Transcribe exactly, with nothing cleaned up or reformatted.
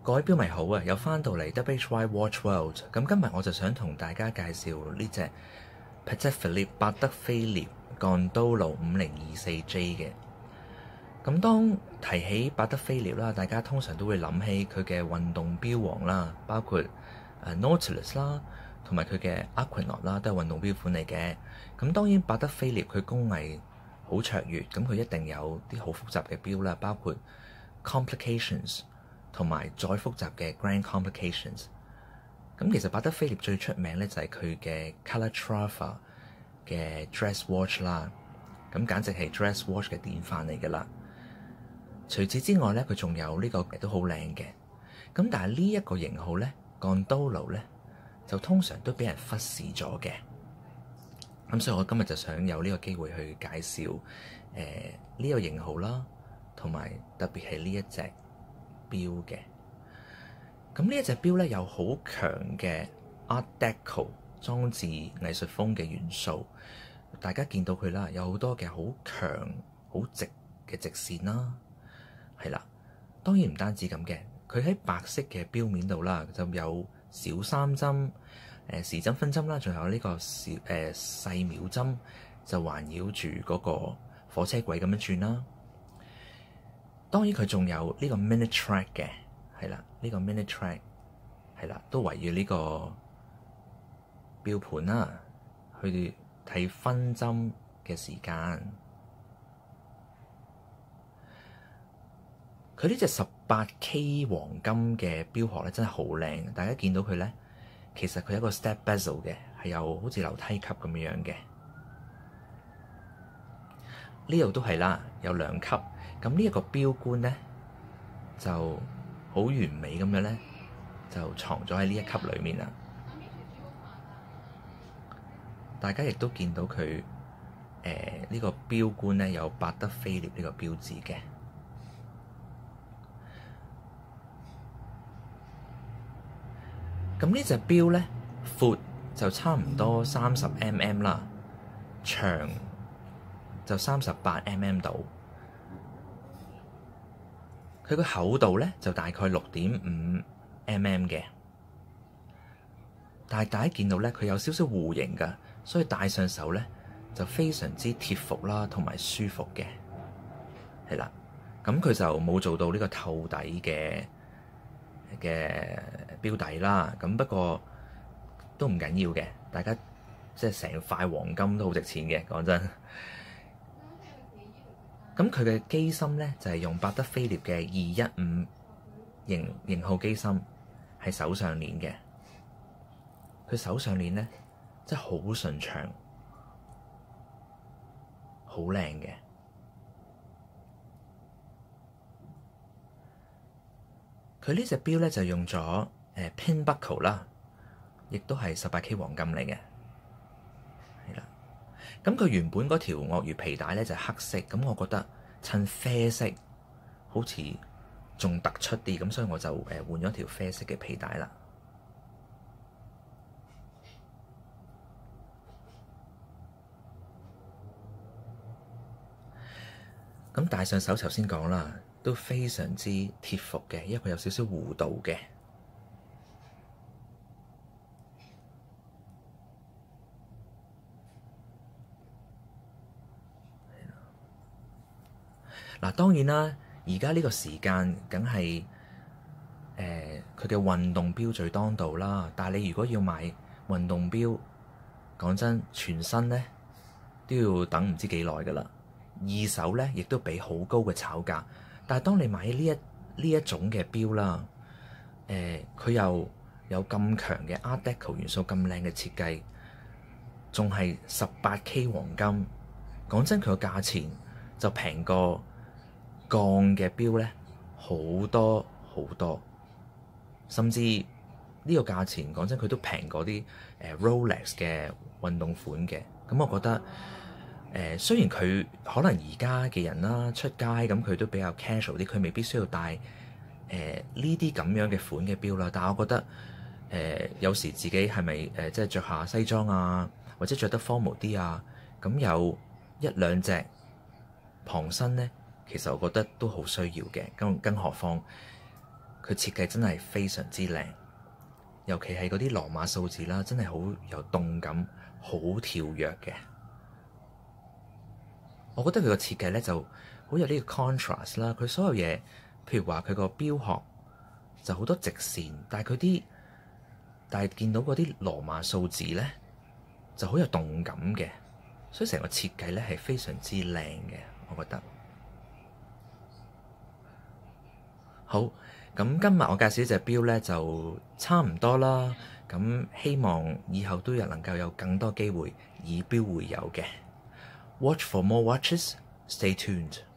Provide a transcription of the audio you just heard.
各位標迷好啊！又翻到嚟 W H Y Watch World，咁今日我就想同大家介紹呢隻 Patek Philippe 百德菲臘 Gondolo 五零二四 J 嘅。咁當提起百德菲臘啦，大家通常都會諗起佢嘅運動標王啦，包括 Nautilus 啦，同埋佢嘅 Aquanaut 啦，都係運動標款嚟嘅。咁當然百德菲臘佢工藝好卓越，咁佢一定有啲好複雜嘅標啦，包括 Complications 同埋再複雜嘅 Grand Complications。咁其實百德菲臘最出名咧就係佢嘅 Calatrava 嘅 Dress Watch 啦，咁簡直係 Dress Watch 嘅典範嚟㗎啦。除此之外咧，佢仲有呢個都好靚嘅。咁但係呢一個型號咧 Gondolo 咧就通常都俾人忽視咗嘅。咁所以我今日就想有呢個機會去介紹誒呢、呃呢個型號啦，同埋特別係呢一隻錶嘅。咁呢一隻錶咧有好強嘅 Art Deco 裝置藝術風嘅元素，大家見到佢啦，有好多嘅好強好直嘅直線啦，係啦。當然唔單止咁嘅，佢喺白色嘅錶面度啦，就有小三針、誒時針分針啦，仲有呢個小誒、呃、細秒針，就環繞住嗰個火車軌咁樣轉啦。當然佢仲有呢個 minute track 嘅，係啦，呢、這個 minute track 係啦，都圍繞呢個錶盤啦，去睇分針嘅時間。佢呢隻十八 K 黃金嘅錶殼咧，真係好靚。大家見到佢咧，其實佢有一個 step bezel 嘅，係有好似樓梯級咁樣嘅。呢度都係啦，有兩級。咁呢一個錶冠咧，就好完美咁樣咧，就藏咗喺呢一級裏面啦。大家亦都見到佢誒呢個錶冠咧，有百德菲臘呢個標誌嘅。咁呢隻錶咧，闊就差唔多三十 mm 啦，長就三十八 mm 度。佢個厚度咧就大概六點五 mm 嘅，但係大家見到咧，佢有少少弧形㗎，所以戴上手咧就非常之貼服啦，同埋舒服嘅，係啦。咁佢就冇做到呢個透底嘅嘅錶底啦。咁不過都唔緊要嘅，大家即係成塊黃金都好值錢嘅，講真。咁佢嘅機芯咧就係、是、用百德菲臘嘅二一五型型號機芯，係手上鏈嘅。佢手上鏈咧真係好順暢，好靚嘅。佢呢隻錶咧就用咗誒 pin buckle 啦，亦都係十八 K 黃金嚟嘅。咁佢原本嗰條鱷魚皮帶咧就係黑色，咁我覺得襯啡色好似仲突出啲，咁所以我就誒換咗條啡色嘅皮帶啦。咁戴上手頭先講啦，都非常之貼服嘅，因為佢有少少弧度嘅。嗱，當然啦，而家呢個時間梗係誒佢嘅運動錶最當道啦。但係你如果要買運動錶，講真，全新咧都要等唔知幾耐㗎啦。二手咧亦都俾好高嘅炒價。但係當你買呢一呢一種嘅錶啦，誒、呃、佢又有咁強嘅 Art Deco 元素，咁靚嘅設計，仲係十八 K 黃金。講真，佢個價錢就平過鋼嘅錶咧好多好多，甚至呢個價錢講真，佢都平過啲誒 Rolex 嘅運動款嘅。咁我覺得誒、呃，雖然佢可能而家嘅人啦出街咁，佢都比較 casual 啲，佢未必需要戴誒呢啲咁樣嘅款嘅錶啦。但係我覺得誒、呃，有時自己係咪誒即係着下西裝啊，或者着得 formal 啲啊，咁有一兩隻旁身咧。其實我覺得都好需要嘅，更更何況佢設計真係非常之靚，尤其係嗰啲羅馬數字啦，真係好有動感，好跳躍嘅。我覺得佢個設計咧就好有呢個 contrast 啦。佢所有嘢，譬如話佢個標殼就好多直線，但係佢啲但係見到嗰啲羅馬數字咧就好有動感嘅，所以成個設計咧係非常之靚嘅，我覺得。好，咁今日我介紹呢隻錶咧就差唔多啦。咁希望以後都有能夠有更多機會以錶會友嘅。Watch for more watches. Stay tuned.